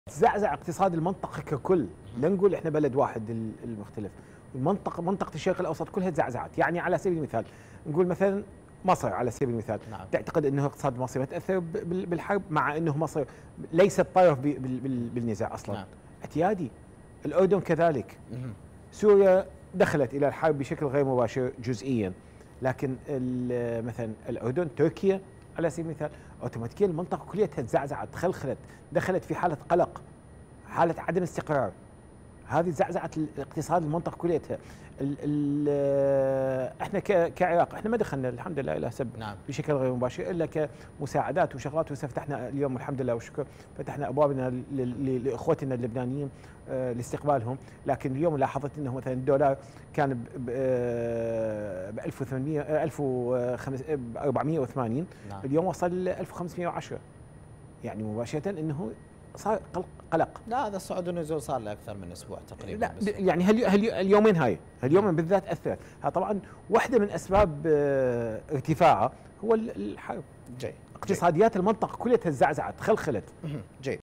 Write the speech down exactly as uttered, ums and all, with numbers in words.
زعزع اقتصاد المنطقه ككل، لا نقول احنا بلد واحد المختلف، المنطقه منطقه الشرق الاوسط كلها تزعزعت. يعني على سبيل المثال نقول مثلا مصر على سبيل المثال، نعم. تعتقد انه اقتصاد مصر يتاثر بالحرب، مع انه مصر ليست طرف بالنزاع اصلا. نعم. اعتيادي. الاردن كذلك. مم. سوريا دخلت الى الحرب بشكل غير مباشر جزئيا، لكن مثلا الاردن، تركيا على سبيل المثال، اوتوماتيكيا المنطقه كلها تزعزعت، تخلخلت، دخلت في حاله قلق، حاله عدم استقرار. هذه زعزعت الاقتصاد المنطقه كليتها. ال ال احنا كعراق احنا ما دخلنا الحمد لله الى سب نعم. بشكل غير مباشر الا كمساعدات وشغلات، وفتحنا اليوم الحمد لله والشكر فتحنا ابوابنا لاخوتنا اللبنانيين لاستقبالهم. لكن اليوم لاحظت انه مثلا الدولار كان ب ألف وثمانمئة ألف وأربعمئة وثمانين نعم. اليوم وصل ل ألف وخمسمئة وعشرة، يعني مباشره انه صار قلق. لا هذا الصعود والنزول صار له اكثر من اسبوع تقريبا. لا بس يعني هل هل اليومين هاي اليومين بالذات اثرت. طبعا واحده من اسباب ارتفاعها هو الحرب. جاي. اقتصاديات جي. المنطقه كلها تزعزعت، خلخلت. جيد.